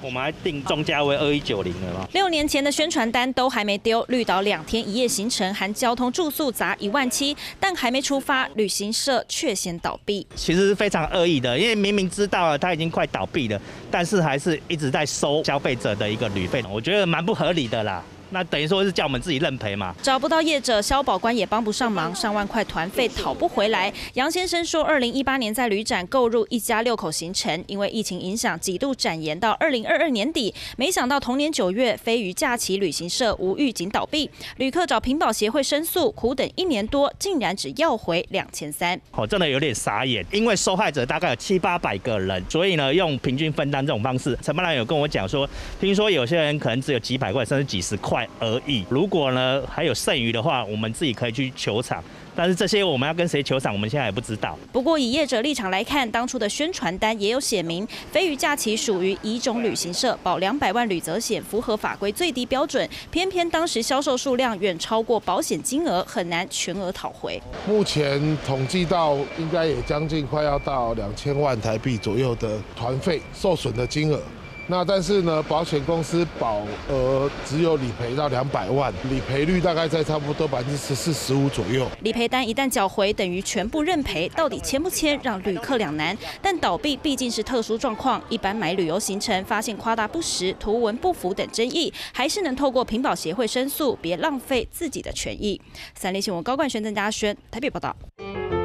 我们还定中价位2190了嘛。 6年前的宣传单都还没丢，绿岛2天1夜行程含交通住宿砸17000，但还没出发，旅行社却先倒闭。 其实是非常恶意的，因为明明知道了它已经快倒闭了，但是还是一直在收消费者的一个旅费，我觉得蛮不合理的啦。那等于说是叫我们自己认赔嘛？ 找不到业者，消保官也帮不上忙，上万块团费讨不回来。杨先生说，2018年在旅展购入1家6口行程，因为疫情影响，几度展延到2022年底。没想到同年9月，飞鱼假期旅行社无预警倒闭，旅客找平保协会申诉，苦等1年多，竟然只要回2300。 真的有点傻眼，因为受害者大概有700-800个人，所以呢，用平均分担这种方式。陈班长有跟我讲说，听说有些人可能只有几百块，甚至几十块而已。如果呢还有剩余的话，我们自己可以去求偿。但是这些我们要跟谁求偿，我们现在也不知道。 不过以业者立场来看，当初的宣传单也有写明，飞鱼假期属于乙种旅行社，保200万旅责险，符合法规最低标准。偏偏当时销售数量远超过保险金额，很难全额讨回。 目前统计到应该也将近快要到2000万台币左右的团费受损的金额。那但是呢，保险公司保额只有理赔到200万，理赔率大概在差不多14%-15%左右。 理赔单一旦缴回，等于全部认赔，到底签不签，让旅客两难。但倒闭毕竟是特殊状况，一般买旅游行程发现夸大不实、图文不符等争议，还是能透过平保协会申诉，别浪费自己的权益。3立新闻高冠轩、郑嘉轩台北报道。